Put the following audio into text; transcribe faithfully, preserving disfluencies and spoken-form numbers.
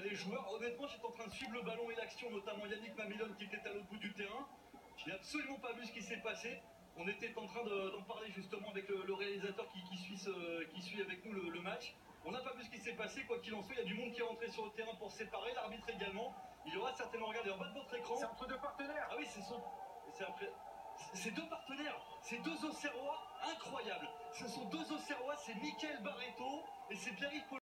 les joueurs. Honnêtement, j'étais en train de suivre le ballon et l'action, notamment Yannick Mamillon qui était à l'autre bout du terrain. Je n'ai absolument pas vu ce qui s'est passé. On était en train de, d'en parler justement avec le, le réalisateur qui, qui, suit ce, qui suit avec nous le, le match. On n'a pas vu ce qui s'est passé, quoi qu'il en soit. Il y a du monde qui est rentré sur le terrain pour séparer, l'arbitre également. Il y aura certainement, regardez, en bas de votre écran. C'est entre deux partenaires. Ah oui, c'est son. C'est après. C'est deux partenaires, c'est deux Auxerrois incroyables. Ce sont deux Auxerrois, c'est Mickaël Barreto et c'est Pierre-Yves Paul.